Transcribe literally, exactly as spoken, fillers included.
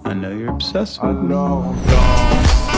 I know you're obsessed I with me. know, dog.